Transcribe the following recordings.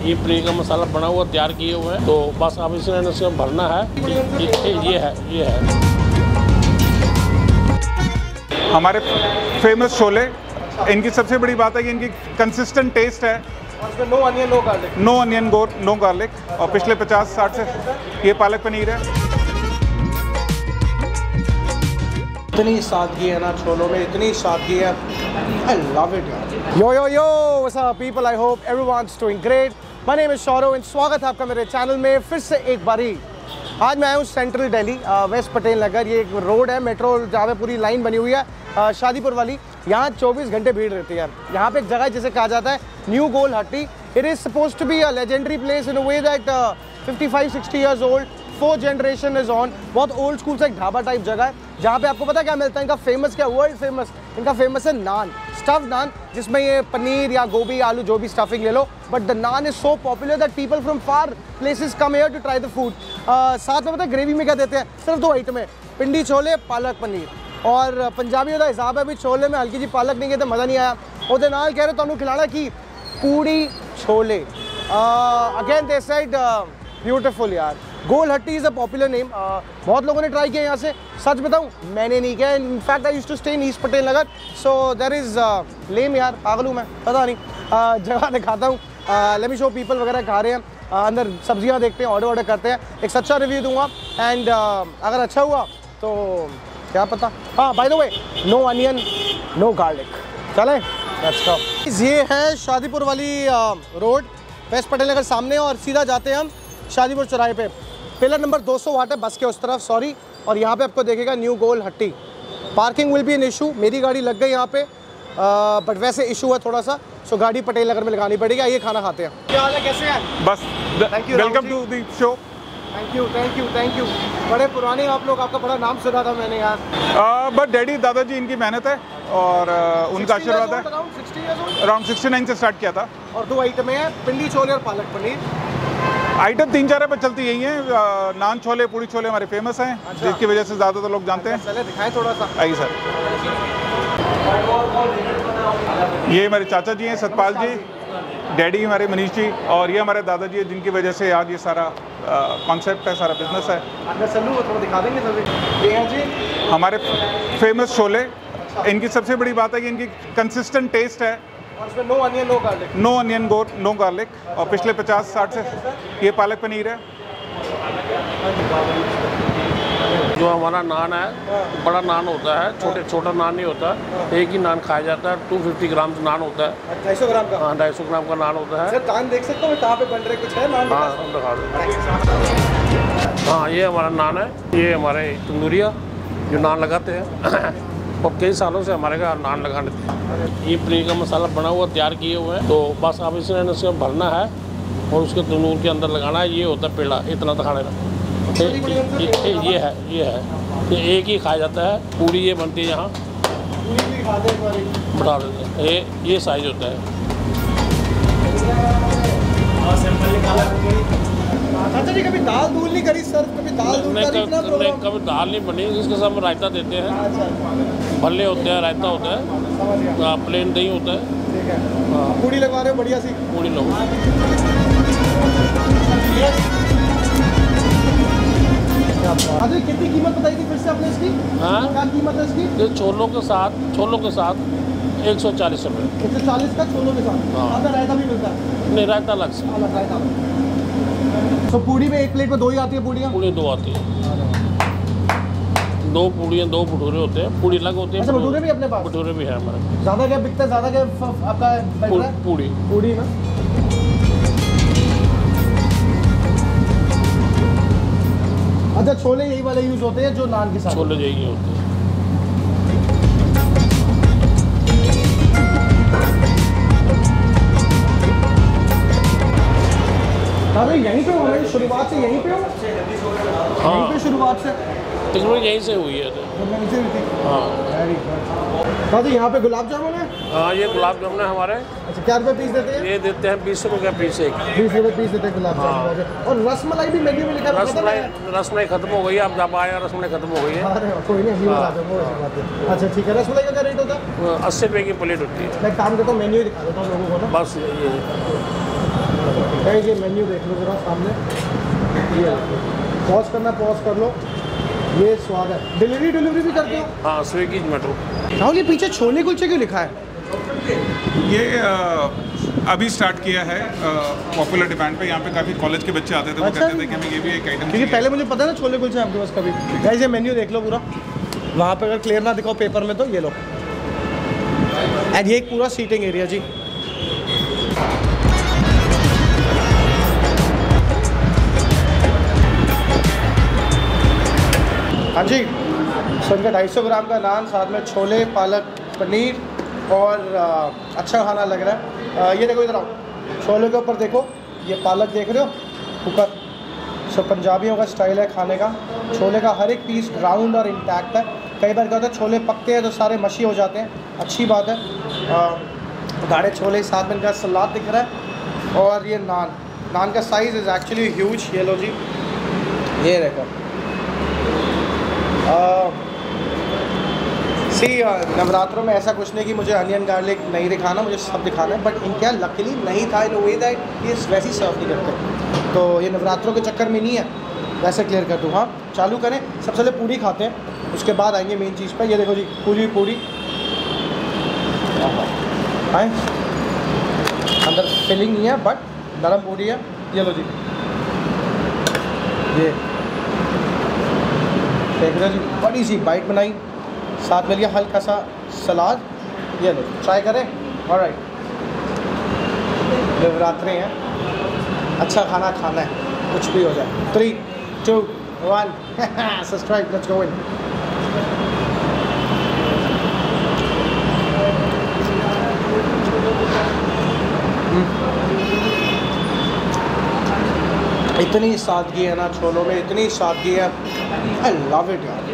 ये पनीर का मसाला बना हुआ तैयार किए हुए हैं, तो बस अब इसमें भरना है। ये है हमारे फेमस छोले। इनकी सबसे बड़ी बात है कि इनकी कंसिस्टेंट टेस्ट है। No onion no garlic, no onion no garlic. और पिछले 50-60 से ये पालक पनीर है। इतनी सादगी है ना छोलों में, इतनी सादगी है। I love it यार। Yo, what's up people? I hope everyone's doing great. My name is Shaurav and स्वागत है आपका मेरे चैनल में फिर से एक बारी। आज मैं आया हूँ सेंट्रल दिल्ली, वेस्ट पटेल नगर। ये एक रोड है, मेट्रो जहाँ पे पूरी लाइन बनी हुई है शादीपुर वाली। यहाँ 24 घंटे भीड़ रहती है। यहाँ पे एक जगह जिसे कहा जाता है new Gol Hatti. It is supposed to be a legendary place in a way that 55-60 years old, 4th generation is on. बहुत ओल्ड स्कूल से एक ढाबा टाइप जगह है जहाँ पे आपको पता क्या मिलता है इनका फेमस, क्या वर्ल्ड फेमस इनका फेमस है नान, स्टफ्ड नान, जिसमें ये पनीर या गोभी आलू जो भी स्टफिंग ले लो। But the naan is so popular that people from far places come here to try the food. साथ में पता है ग्रेवी में क्या देते हैं? सिर्फ 2 आइटम है, पिंडी छोले, पालक पनीर। और पंजाबी का हिसाब है, अभी छोले में हल्की जी पालक नहीं गए तो मज़ा नहीं आया। और नाल कह रहे तो खिलाना की पूड़ी छोले। अगेन दे सेड ब्यूटीफुल यार। गोल हट्टी इज़ अ पॉपुलर नेम। बहुत लोगों ने ट्राई किया यहाँ से। सच बताऊँ मैंने नहीं किया। In fact I used to stay in east Patel Nagar, so there is lame यार, पागल हूँ मैं, पता नहीं। जगह दिखाता हूँ, लेट मी शो पीपल वगैरह खा रहे हैं। अंदर सब्जियाँ देखते हैं, ऑर्डर करते हैं, एक सच्चा रिव्यू दूंगा। एंड अगर अच्छा हुआ तो क्या पता। हाँ, by the way no onion no garlic. चले लेट्स गो। ये है शादीपुर वाली रोड, वेस्ट पटेल नगर सामने, और सीधा जाते हैं हम शादीपुर चौराहे पे। पिलर नंबर 208 है बस के उस तरफ, सॉरी। और यहाँ पे आपको देखेगा new Gol Hatti. Parking will be an issue. मेरी गाड़ी लग गई यहाँ पे, बट वैसे इशू है थोड़ा सा, सो गाड़ी पटेल नगर में लगानी पड़ेगी। आइए खाना खाते हैं। क्या हाल है, कैसे हैं? बस welcome to the show. Thank you. बड़े पुराने आप लोग, आपका बड़ा नाम सुना था मैंने यार। बट डैडी दादाजी इनकी मेहनत है और उनका आशीर्वाद है। अराउंड 69 से स्टार्ट किया था। और 2 आइटम है, पिंडी छोले और पालक पनीर। आइटम 3-4 पर चलती यही हैं। नान छोले, पूड़ी छोले हमारे फेमस हैं। अच्छा। जिसकी वजह से ज़्यादातर लोग जानते हैं। चले दिखाएं थोड़ा सा। आइए सर। ये हमारे चाचा जी हैं सतपाल जी, डैडी हमारे मनीष जी, और ये हमारे दादाजी हैं जिनकी वजह से आज ये सारा कॉन्सेप्ट है, सारा बिजनेस है। थोड़ा दिखा देंगे सर। ये है जी हमारे फेमस छोले। इनकी सबसे बड़ी बात है कि इनकी कंसिस्टेंट टेस्ट है। और इसमें no onion no garlic. No onion no garlic. और पिछले 50-60 से ये पालक पनीर है। जो हमारा नान है बड़ा नान होता है, छोटा नान नहीं होता। एक ही नान खाया जाता है। 250 ग्राम नान होता है। 250 ग्राम का? हाँ, 250 ग्राम का नान होता है। सर नान देख सकता हूँ मैं कहाँ पे बन रहे, कुछ है नान? हाँ, दिखा दो। हाँ, ये हमारा नान है। ये हमारे तंदूरिया जो नान लगाते हैं और कई सालों से हमारे घर नान लगाने थे। ये पनीर का मसाला बना हुआ तैयार किए हुए हैं, तो बस अब इसमें भरना है और उसके तंदूर के अंदर लगाना है। ये होता है पेड़ा, इतना तो खाने का। ये है, ये एक ही खाया जाता है। पूड़ी ये बनती है यहाँ, बता देते हैं। ये साइज होता है। चाचा जी कभी दाल दूल नहीं करी सर? कभी दाल दूल कभी दाल नहीं बनी। इसके साथ हम रायता देते हैं। भल्ले होते हैं, रायता होता है, प्लेन दही होता है। ठीक है। पूड़ी लगवा रहे हो बढ़िया सी? पूड़ी लो। अरे कितनी कीमत बताई थी फिर से आपने इसकी? हाँ, क्या कीमत है इसकी? ये छोलों के साथ 140 रुपये। 140 का छोलों के साथ? हाँ। आपका रायता भी मिलता है? नहीं, रायता अलग से। अलग रायता। तो पूड़ी में एक प्लेट में 2 ही आती है पूड़ियाँ? पूड़ी 2 आती है। 2 पूड़ियाँ, 2 भटूरे होते हैं। पूड़ी अलग होती है। अच्छा, भटूरे भी अपने पास? भटूरे भी है हमारे। ज़्यादा क्या बिकता है? ज़्यादा क्या आपका? पूड़ी ना। अच्छा, छोले यही वाले यूज होते हैं जो नान के साथ? छोले यही होते हैं। अरे यहीं पे हो, शुरुआत से यहीं पे हो? हाँ, यहीं पे शुरुआत से? तकरीबन यहीं से हुई है। हाँ, दादी यहाँ पे गुलाब जामुन है? हाँ, ये गुलाब जामुन है हमारे। अच्छा, क्या रुपये पीस देते हैं? ये देते हैं 20 रुपये पीस। एक 20 रुपये पीस देते हैं गुलाब जामुन। और रसमलाई भी मेन्यू में लिखा है? रसमलाई खत्म हो गई है। अब जब आया रसमलाई खत्म हो गई है। अरे कोई नहीं, अच्छा ठीक है। रसमलाई का क्या रेट होता है? 80 रुपये की प्लेट होती है। मैं काम करता हूँ, मेन्यू दिखा देता हूँ लोगों को ना। बस ये ये मेन्यू देख लो जरा सामने, ये पॉज करना, पॉज कर लो। ये स्वाद है। डिलीवरी भी करते हो? हाँ, स्विगी जोमेटो। राहुल ये पीछे छोले कुलचे क्यों लिखा है? ये अभी स्टार्ट किया है पॉपुलर डिमांड पे। यहाँ पे काफ़ी कॉलेज के बच्चे आते थे, वो अच्छा। कहते थे कि हमें ये भी एक आइटम, क्योंकि पहले मुझे पता है ना छोले कुलचे आपके पास कभी। गाइस ये मेन्यू देख लो पूरा, वहाँ पे अगर क्लियर ना दिखाओ पेपर में तो ये लो। एंड ये एक पूरा सीटिंग एरिया जी। हाँ जी, सो इनका 250 ग्राम का नान, साथ में छोले, पालक पनीर और अच्छा खाना लग रहा है। ये देखो इधर आओ, छोले के ऊपर देखो, ये पालक देख रहे हो, कुकर। सो पंजाबियों का स्टाइल है खाने का। छोले का हर एक पीस राउंड और इंटैक्ट है। कई बार क्या होता है छोले पकते हैं तो सारे मशी हो जाते हैं, अच्छी बात है। गाढ़े छोले, साथ में इनका सलाद दिख रहा है और ये नान का साइज़ इज़ एक्चुअली ह्यूज। ये लो जी, ये देखो। नवरात्रों में ऐसा कुछ नहीं कि मुझे अनियन गार्लिक नहीं दिखाना, मुझे सब दिखाना है। बट इनके यहाँ लकीली नहीं था इन वे दैट ये वैसे ही सर्व नहीं करते, तो ये नवरात्रों के चक्कर में नहीं है, वैसे क्लियर कर दूँ। हाँ, चालू करें। सबसे पहले पूरी खाते हैं, उसके बाद आएंगे मेन चीज़ पर। ये देखो जी, पूरी आए, अंदर फिलिंग नहीं है बट नरम पूरी है। ये लो जी, ये देख रहे हो जी, बड़ी सी बाइट बनाई, साथ में लिया हल्का सा सलाद। ये लो, ट्राई करें। ऑलराइट, नवरात्रे हैं, अच्छा खाना खाना है, कुछ भी हो जाए। 3, 2, 1 सब्सक्राइब, लेट्स गो इन। इतनी सादगी है ना छोलों में, इतनी सादगी है, आई लव इट यार।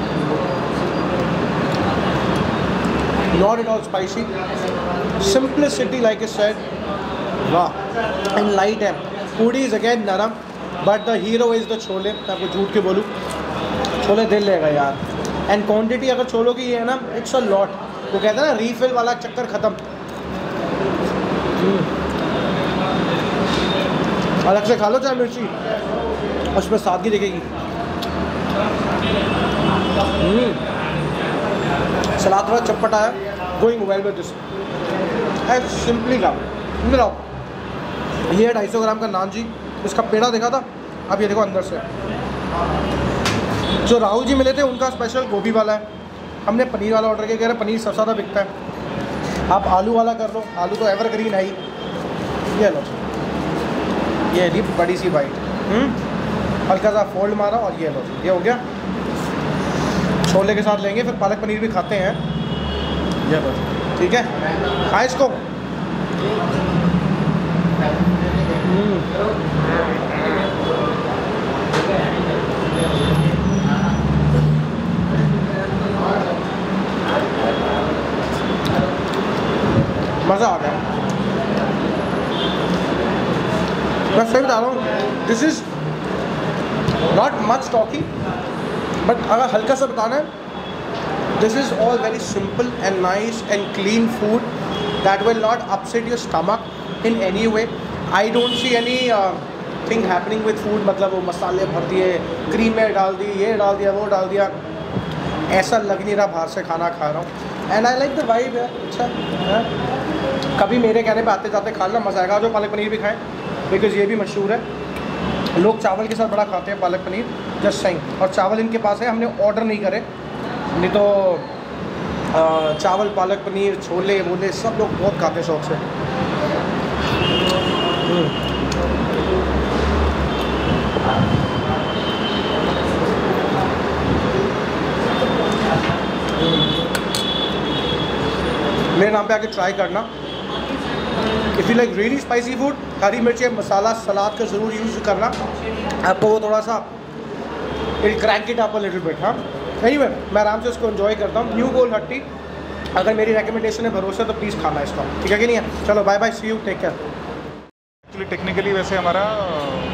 Not at all spicy, simplicity like it said, वाह। एंड लाइट है। पूड़ी इज अगेन नरम, but the hero is the chole. मैं आपको झूठ के बोलूँ, छोले दिल लेगा यार। एंड क्वांटिटी अगर छोलों की है ना, इट्स अ लॉट। वो कहते हैं ना रीफिल वाला चक्कर ख़त्म। अलग से खा लो चाहे मिर्ची, उसमें सादगी दिखेगी। सलाद थोड़ा चटपटा है, going well with this. I simply love. इधर आओ, ये है 250 ग्राम का नान जी। इसका पेड़ा देखा था, अब ये देखो अंदर से। जो राहुल जी मिले थे उनका स्पेशल गोभी वाला है, हमने पनीर वाला ऑर्डर किया। कह रहे पनीर सबसे ज़्यादा बिकता है, आप आलू वाला कर लो, आलू तो एवरग्रीन है ही। ये लो, ये ली बड़ी सी बाइट, हल्का सा फोल्ड मारा और ये लो, ये हो गया। छोले के साथ लेंगे, फिर पालक पनीर भी खाते हैं। ये लो, ठीक है, खाए इसको। मज़ा आ गया। मैं सही बता रहा हूँ, this is not much talking, but अगर हल्का सा बताना है, this is all very simple and nice and clean food that will not upset your stomach in any way. I don't see anything happening with food, मतलब वो मसाले भर दिए, क्रीमें डाल दी, ये डाल दिया, वो डाल दिया, ऐसा लग नहीं रहा बाहर से खाना खा रहा हूँ। And I like the vibe है, अच्छा है। कभी मेरे कहने पे आते जाते खा लेना, मज़ा आएगा। जो पालक पनीर भी खाएं, बिकॉज़ ये भी मशहूर है, लोग चावल के साथ बड़ा खाते हैं पालक पनीर, जस्ट सेइंग। और चावल इनके पास है, हमने ऑर्डर नहीं करे, नहीं तो चावल पालक पनीर छोले वोले सब लोग बहुत खाते हैं शौक से। मेरे नाम पे आके ट्राई करना। If you like really spicy food, हरी मिर्च मसाला सलाद का ज़रूर यूज़ करना, आपको वो थोड़ा सा it crack it up a little bit. हाँ, एनीवे मैं आराम से उसको एंजॉय करता हूँ। न्यू गोल हट्टी, अगर मेरी रिकमेंडेशन है, भरोसा, तो प्लीज़ खाना इसका, ठीक है कि नहीं है? चलो bye bye, see you, take care. Actually technically वैसे हमारा